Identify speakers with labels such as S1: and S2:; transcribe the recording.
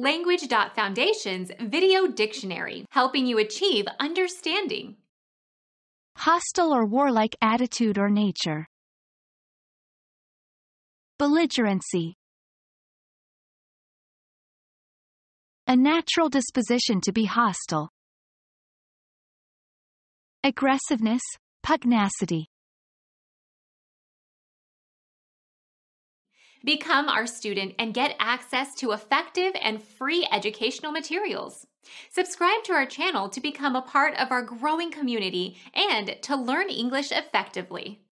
S1: Language.Foundation's Video Dictionary, helping you achieve understanding.
S2: Hostile or warlike attitude or nature. Belligerency. A natural disposition to be hostile. Aggressiveness, pugnacity.
S1: Become our student and get access to effective and free educational materials. Subscribe to our channel to become a part of our growing community and to learn English effectively.